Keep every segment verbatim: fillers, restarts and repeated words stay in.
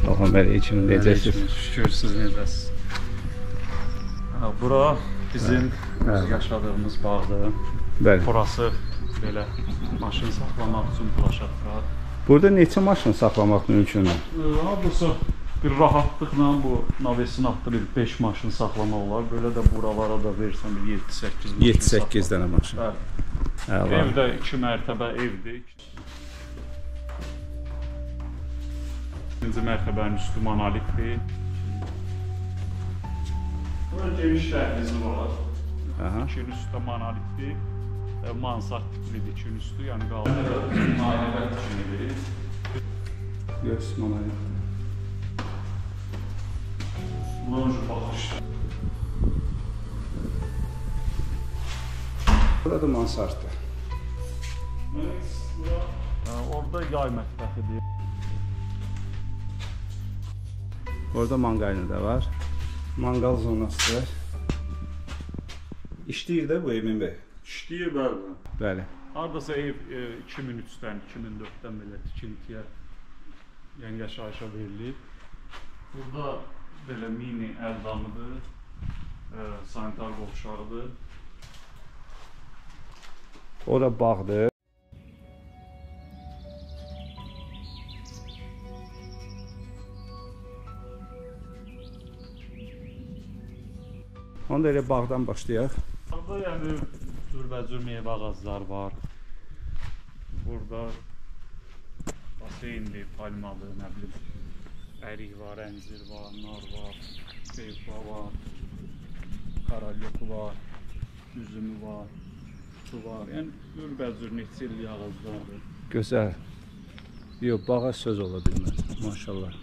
Salam aleyküm, necəsiz? Şükür, siz necəsiz? Bura bizim biz yaşadığımız bağdır. Bəli. Burası belə maşın saxlamaq üçün plaşatka. Burada neçə maşın saxlamaq mümkündür? Burası bir rahatlıqla bu navesinatda bir beş maşın saxlamaq olar. Belə də buralara da versən bir yeddi səkkiz maşın. yeddi səkkiz dənə maşın. Bəli. Evdə iki mərtəbə evdir. İkinci mərtəbənin üstü monolitdir. Burada geniş dəhlizi var. İkinin üstü monolitdir. Mansart tiplidir ikinin üstü. Yəni qaldı nailət kimidir. Göz monolit. Lonj baxışdır. Burada mansartdır. Orada yay mətbəxidir. Orada manqalini də var. Manqal zonasıdır. İşləyir də bu Emin bəy. İşləyir, bəli. Bəli. Hardasa ev iki min üçdən, iki min dörddən belə tikintiyə, yəni yaşayışa verilir. Burada belə mini ərdamıdır, sanitar qovşağıdır. O da bağdır. Onda elə bağdan başlayaq. Burada yəni cürbəcür meyvə ağaclar var. Burada baseyndir, palmadır, nə bilim, ərik var, əncir var, nar var, seyfa var, karalyoku var, üzümü var, su var. Yəni cürbəcür neçə illik ağaclardır. Gözəl. Yox, bağa söz ola bilməz. Maşallah.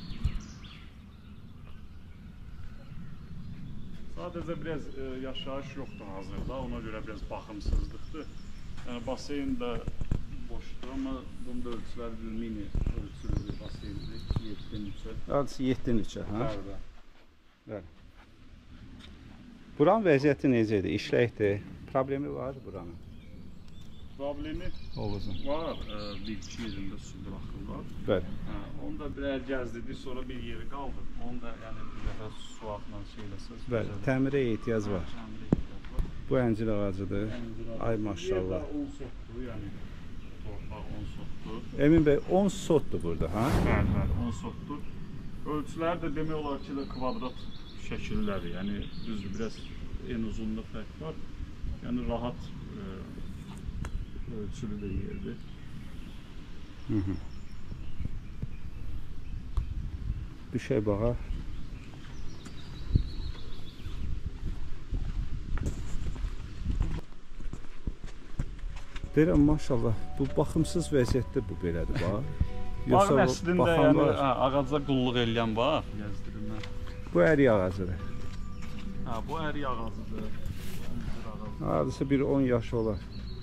Sadəcə biraz e, yaşayış yoxdur hazırda, ona görə biraz baxımsızlıqdır. Yəni baseyn də boşdur, amma bunda ölçülər bir mini ölçülüdür baseyndir, yeddinin üçə. Adısı yeddinin üçə, hə? Bəli. Bəli. Buranın vəziyyəti necədir? İşləkdir. Problemi var buranın? Problemi Oğuzun. var, e, bir iki yerində su buraxırlar. Bəli. Hə, onu da bir ər gəzdirdik, sonra bir yeri qaldı. Onu da yəni bir dəfə su altla şeyləsəz. Bəli, təmirə ehtiyac var. Təmirə ehtiyac var. Bu əncir ağacıdır. Ay maşallah. on sotdur, yəni torpaq on sotdur. Emin bəy, on sotdur burada, ha? Bəli, bəli, on sotdur. Ölçülər də demək olar ki, də kvadrat şəkilləri, yəni düzdür, biraz en uzunluq fərq var. Yəni rahat e, ölçülü də yerdir. Hı -hı. Düşək bağa. Deyirəm, maşallah, bu baxımsız vəziyyətdə bu belədir, bax. Bağın əslində yəni, ağaca qulluq eləyən var. Gəzdirilmə. Bu ərik ağacıdır. Hə, bu ərik ağacıdır. Hardasa bir on yaş olar.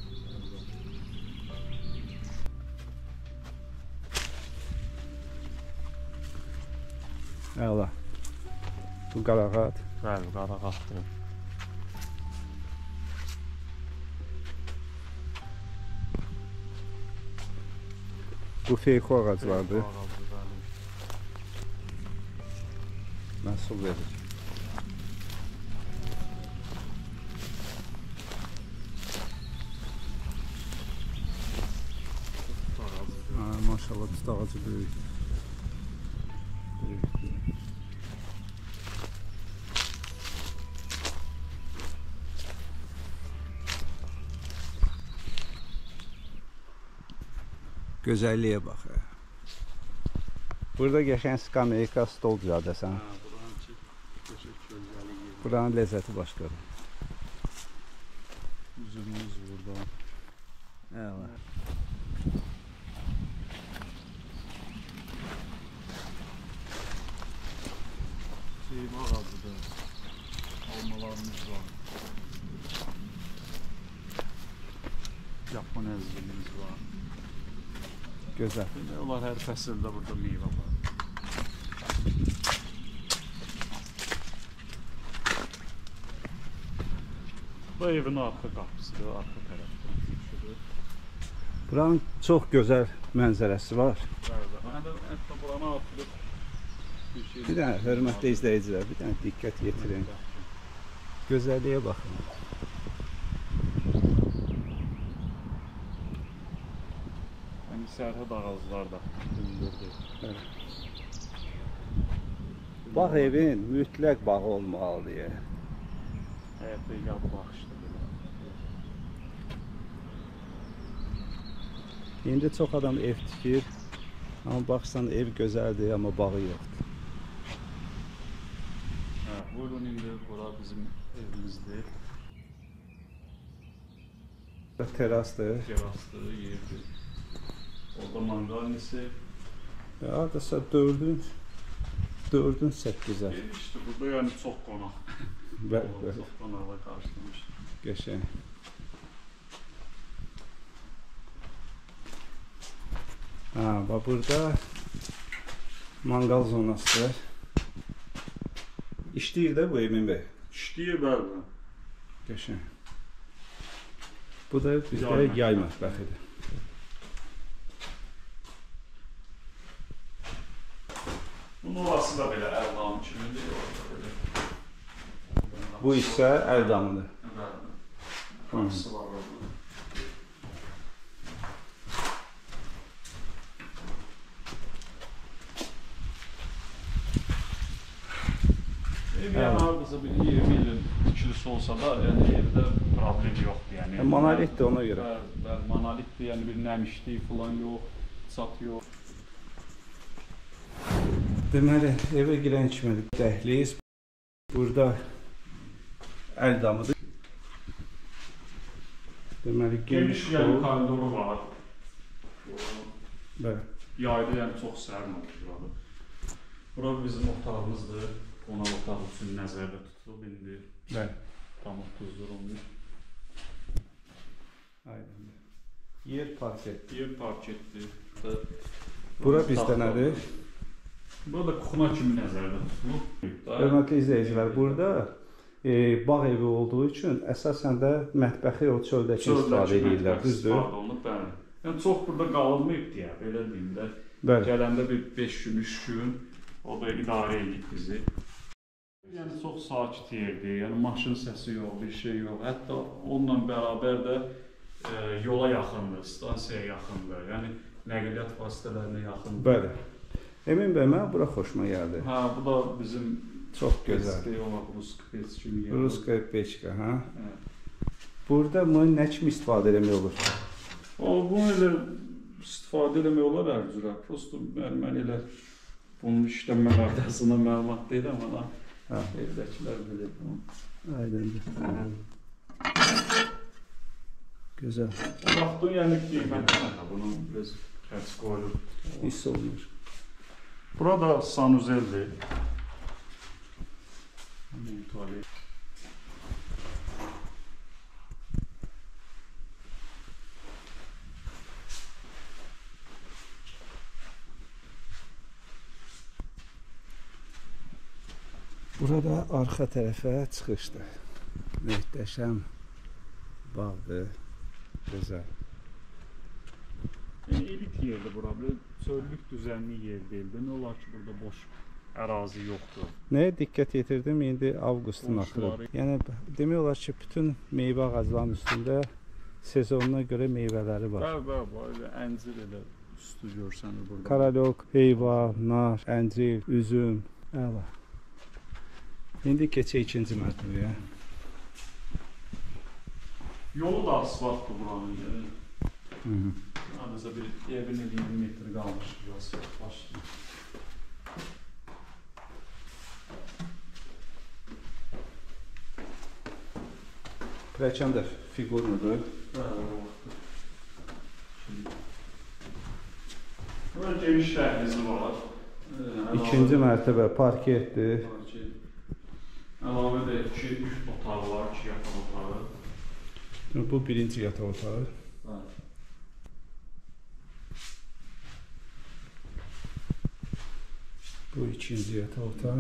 Əla. Bu qarağat. Bəli, qarağatdır. Bu feyko ağaclardır. Məhsul verir. Ha, maşallah, tut ağacı böyük. Böyük, böyük. Gözəlliyə bax. Burada qəşəng skameyka, stol düzəldəsən. Buranın ləzzəti başqadır. Üzümümüz burada. Əla. Seyva ağacıdır. Almalarımız var. Yapon əzgimiz var. Gözəl. Onlar hər fəsildə burada meyvə var. Bu evin arxa qapısıdır, arxa tərəfdə. Buranın çox gözəl mənzərəsi var. Hətta buranı atılıb bir şey. Bir dənə hörmətli izləyicilər, bir dənə diqqət yetirin. Gözəlliyə baxın. Yəni sərhəd ağaclar da hündürdür. Evet. Bağ evin mütləq bağı olmalıdır. Həyətdə yad baxışlı belə. İndi çox adam ev tikir. Amma baxsan ev gözəldir, amma bağı yoxdur. Hə, buyurun indi bura bizim evimizdir. Terasdır. Terasdır, yerdir. Orada mangalnisi. Hardasa dördün, dördün səkkizə. İşte burada yəni çox qonaq. Bəli, bəli. Çox qonaqla qarşılamış. Qəşəng. Ha, bax burada mangal zonasıdır. İşləyir də bu Emin bəy. İşləyir bəli. Qəşəng. Bu da bizdə Yay yay mətbəxidir. Bunun orası da belə ərdam kimidir. Bu isə ərdamıdır. Bəli. Qapısı var orada. Ev yəni hardasa bir iyirmi ilin tikilisi olsa da, yəni evdə problem yoxdur. Yəni Monolitdir ona görə. Bəli, bəli, monolitdir, yəni bir nəmişlik falan yox, çat yox. Deməli, evə girən kimi dəhliz. Burada əldamıdır. Deməli, Geniş yəni koridoru var. Bəli. Yayda yəni çox sərin olur burada. Bura bizim otağımızdır. Qonaq otağı üçün nəzərdə tutulub indi. Bəli. Tam otuzdur-on bir. Aydındır. Yer parket. Yer parketdir. Bura bizdə nədir? Burada kuxuna kimi nəzərdə tutulub. Hörmətli izləyicilər, burada e, bağ evi olduğu üçün əsasən də mətbəxi o çöldəki istifadə edirlər, düzdür? İstifadə olunub, bəli. Yəni çox burada qalınmayıb deyə, belə deyim də. Bəli. Gələndə bir beş gün, üç gün o da idarə edib bizi. Yəni çox sakit yerdir, yəni maşın səsi yox, bir şey yox. Hətta onunla bərabər də e, yola yaxındır, stansiyaya yaxındır. Yəni nəqliyyat vasitələrinə yaxındır. Bəli. Emin bəy, mənə bura xoşuma gəldi. Hə, bu da bizim Çox gözəl. Ruska pec kimi yer. Ruska peçka, hə? Hə. Burada bunu nə kimi istifadə etmək olur? O, bunu elə istifadə eləmək olar hər cürə. Prosto mən, mən elə bunun işlənmə qaydasına məlumat deyirəm, amma hə. Evdəkilər bilir bunu. Aydındır. Gözəl. Vaxtın yəni qiymətlə də bunun biraz xərc qoyulur. Hiss olunur. Burada sanuzeldir. Tuvalet. Burada arxa tərəfə çıxışdır. Möhtəşəm bağdır. Gözəl. Yəni elit yerdir bura. Belə çöllük düzənli yer deyildi. Nə olar ki, burada boş ərazi yoxdur. Nəyə diqqət yetirdim? İndi avqustun axırı. Yəni demək olar ki, bütün meyvə ağaclarının üstündə sezonuna görə meyvələri var. Bəli, bəli, belə əncir elə üstü görsənir burada. Karalok, heyva, nar, əncir, üzüm, əla. İndi keçək ikinci mərtəbəyə. Yolu da asfaltdır buranın. Yəni. Hı -hı. Sadəcə bir iyirmi metr qalmış bir asfalt başlayır. Pilləkən də fiqurludur. Bəli, o vaxtdır. Burada geniş dəhlizi var. İkinci mərtəbə parketdir. Əlavə də iki, üç otağı var, iki yataq otağı. Bu birinci yataq otağı. Bəli. Bu ikinci yataq otağı.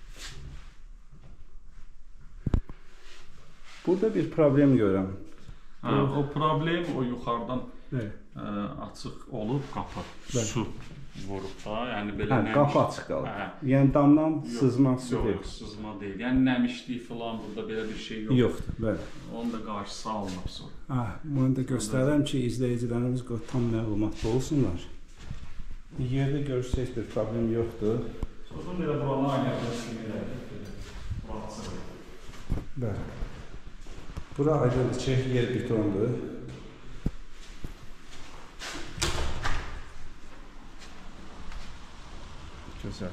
Burada bir problem görürəm. Hə, o problem o yuxarıdan Evet. ə, açıq olub qapı. Bəli. Su vurub da, yəni belə Hə, nəmiş- qapı açıq qalıb. Hə. Yəni damdan Yox, sızma su yox, deyil. yox, sızma deyil. Yəni nəmişlik falan burada belə bir şey yox. Yoxdur, bəli. Onun da qarşısı alınıb sonra. Ah, bunu da göstərərəm ki, izləyicilərimiz tam məlumatlı olsunlar. Yerdə görürsəz bir problem yoxdur. Sonra belə buranı ayırıb kimi elədik. Burası. Bəli. Bura aydındır ki, yer betondur. Gözəl.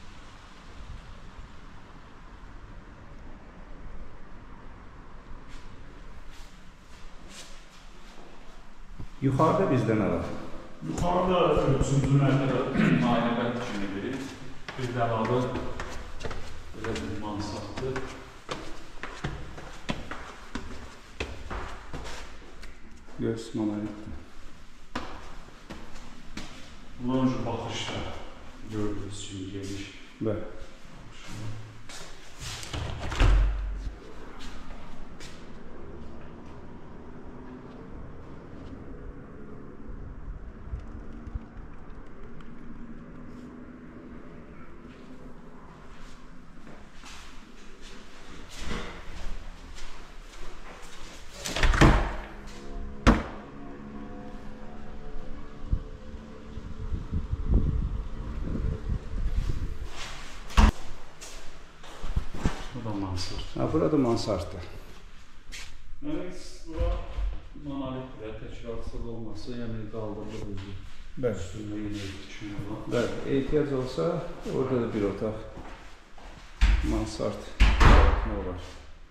Yuxarıda bizdə nə var? Yuxarıda üçüncü mərtəbə ayəbət kimidir. Bir də əlavə belə bir mansatdır. Göz monolitdir. Lonj baxışda gördüyünüz kimi geniş. Bəli. Bu da mansard. Ha, burada mansarddır. Yəni bura monolitdir, təkrarssız olması, yəni qaldırılır özü. Bəli. Üstündə yenə üçün olan. Bəli, ehtiyac olsa orada da bir otaq mansard ne olar.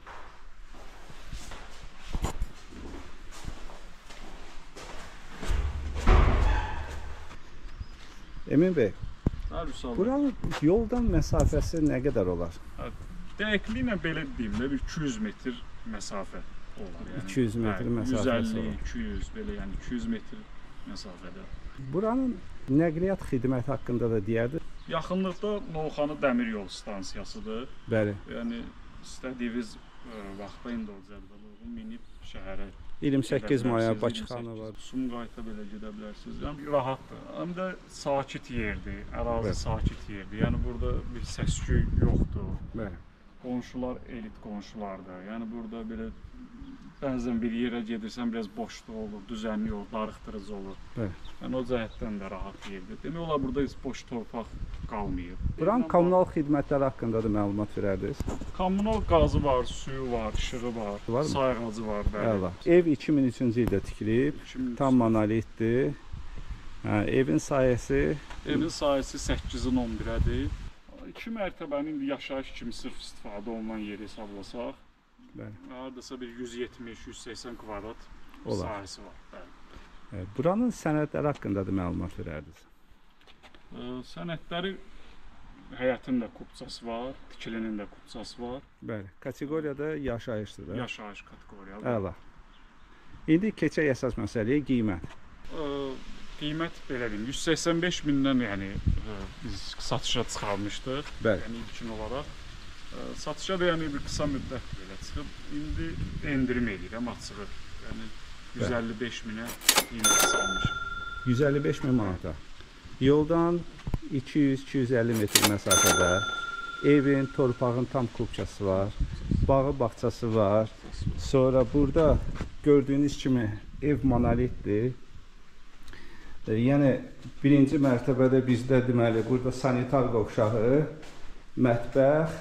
Emin Bey, Hə, Vüsal. buranın yoldan məsafəsi nə qədər olar? Dəqiqliklə belə deyim də bir iki yüz metr məsafə olar. Yəni, iki yüz metr hə, məsafəsi yüz əlli, olar. iki yüz belə yəni iki yüz metr məsafədə. Buranın nəqliyyat xidməti haqqında da deyərdi. Yaxınlıqda Novxanı dəmir yol stansiyasıdır. Bəli. Yəni istədiyiniz ə, vaxtda indi o cədvələ minib şəhərə iyirmi səkkiz gedə maya bilərsiniz, Bakıxanı iyirmi səkkiz var. Sumqayıta belə gedə bilərsiniz. Yəni rahatdır. Həm də sakit yerdir, ərazi Bəli. sakit yerdir. Yəni burada bir səs-küy yoxdur. Bəli. Qonşular elit qonşulardır. Yəni burada belə bəzən bir yerə gedirsən biraz boşluq olur, düzənlik olur, darıxdırıcı olur. Bəli. Yəni o cəhətdən də rahat yerdir. Demək olar burada heç boş torpaq qalmayıb. Buranın kommunal xidmətləri haqqında da məlumat verərdiniz. Kommunal qazı var, suyu var, işığı var, Var mı? sayğacı var, bəli. Əla. Ev iki min üçüncü ildə tikilib, iki min tam monolitdir. Hə, evin sayəsi Evin sahəsi səkkizin on birədir. İki mərtəbənin indi yaşayış kimi sırf istifadə olunan yeri hesablasaq, Bəli. hardasa bir yüz yetmiş yüz səksən kvadrat Olar. sahəsi var. Bəli. Hə, buranın sənədləri haqqında da məlumat verərdiniz. Ə, Sənədləri həyətin də kupçası var, tikilinin də kupçası var. Bəli. Kateqoriyada yaşayışdır da. Yaşayış kateqoriyalı. Əla. İndi keçək əsas məsələyə qiymət. Ə, Qiymət belə deyim, yüz səksən beş mindən yəni ə, biz satışa çıxarmışdıq. Bəli. Yəni ilkin olaraq. Ə, Satışa da yəni bir qısa müddət belə çıxıb, indi endirim edirəm açığı. Yəni yüz əlli beş minə qiymət salmışıq. yüz əlli beş min manata. Yoldan iki yüz iki yüz əlli metr məsafədə evin, torpağın tam kupçası var. Bağı, bağçası var. Sonra burada gördüyünüz kimi ev monolitdir. E, yəni birinci mərtəbədə bizdə deməli burada sanitar qovşağı, mətbəx,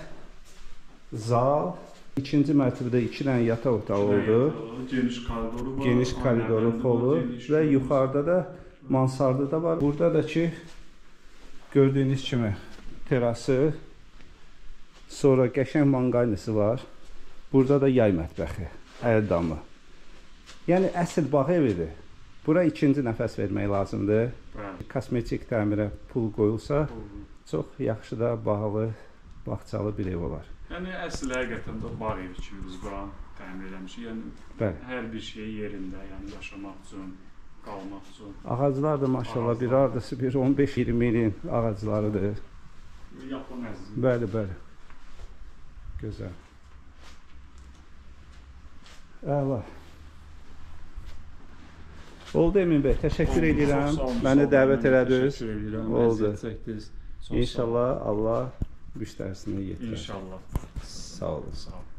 zal, ikinci mərtəbədə iki dənə yataq otağı oldu. Geniş koridoru var. Geniş koridoru ailələrində polu var, geniş və geniş. yuxarıda da mansardı da var. Burada da ki gördüyünüz kimi terası, sonra qəşəng manqalnisi var. Burada da yay mətbəxi, əl damı. Yəni əsl bağ evidir. Bura ikinci nəfəs vermək lazımdır. Bəli. Kosmetik təmirə pul qoyulsa çox yaxşı da bağlı, bağçalı bir ev olar. Yəni əsl həqiqətən də bağ evi kimi biz buranı təmin eləmişik. Yəni Bəli. hər bir şey yerində, yəni yaşamaq üçün, qalmaq üçün. Ağaclar da maşallah bir ardası bir on beş iyirmi ilin ağaclarıdır. Yapın əzizim. Bəli, bəli. Gözəl. Əla. Oldu Emin bəy, təşəkkür Oldu, edirəm. çox sağ olun, Məni sağ olun, dəvət mən də elədiniz. təşəkkür edirəm, Oldu. əziyyət çəkdiniz. Çox sağ olun. İnşallah Allah müştərisini yetirər. İnşallah. Sağ olun. Sağ olun.